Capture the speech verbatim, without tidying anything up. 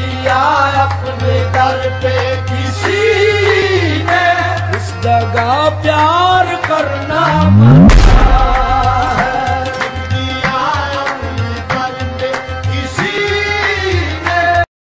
दिया अपने दर पे किसी ने। इस जगह प्यार करना